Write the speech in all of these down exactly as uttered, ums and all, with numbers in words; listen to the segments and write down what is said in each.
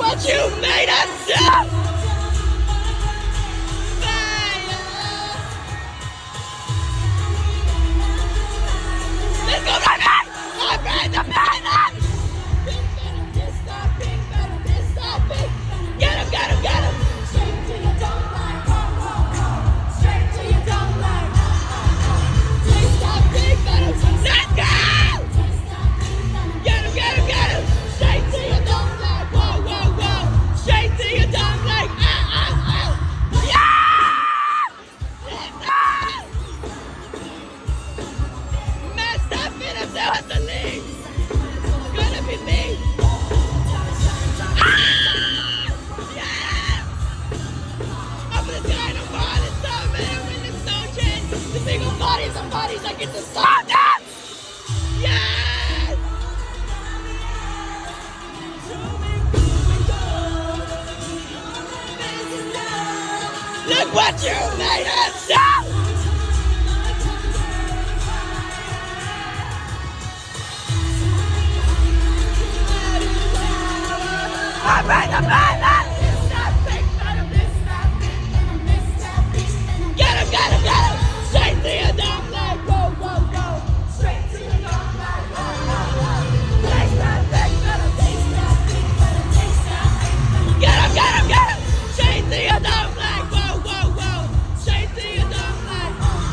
what you made us do! Let's go, baby! I bring the madness! Get him, get him, get him! Straight to your dome like roll, roll, roll. Straight to your dome like roll, roll, roll. Taste that big metal. Let's go! Get him, get him, get him! Straight to your dome like whoa, whoa, whoa. Straight to your dome like ah, ah, ah. Yeah! Man, stop it! I'm still at the lead. It's gonna be me. Bodies and bodies, I get to stop them! Yes! Look what you made us do! I made the madness! Get him, get him, get him! Straight to your dome like whoa, whoa, whoa. Straight to your dome like whoa, whoa, whoa. Taste that big metal, taste that big metal, taste that big metal. Get him, get him, get him. Straight to your dome like whoa, whoa, whoa. Straight to your dome like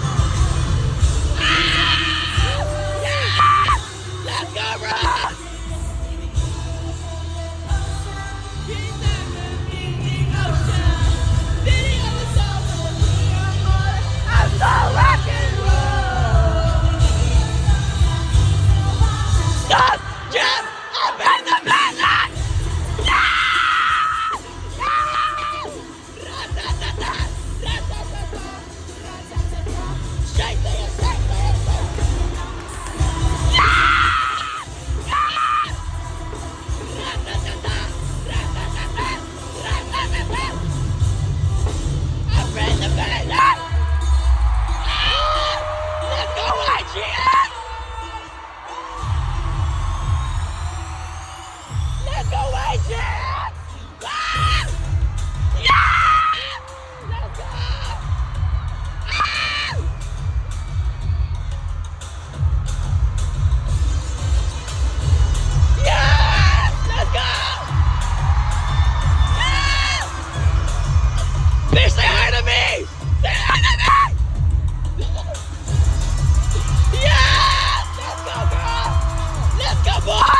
ah! Yeah! Let's go, Ross! I'm so rock and roll. Stop, Jeff! I'm in the madness! Yeah! Yeah! Ra-ta-ta-ta! Ra-ta-ta-ta! Ra-ta-ta-ta! Shake to you, shake to you, shake to you. Yeah! Yeah! Ra-ta-ta-ta! Ra-ta-ta-ta! Ra-ta-ta-ta! I'm in the madness! Let's go, I G N! Let's go, I G N! Ah! Yeah! Let's go! Ah! Yeah! Let's go! Yeah! Bitch, say hi to me! Say hi to me! Yes! Let's go, girl! Let's go, boy!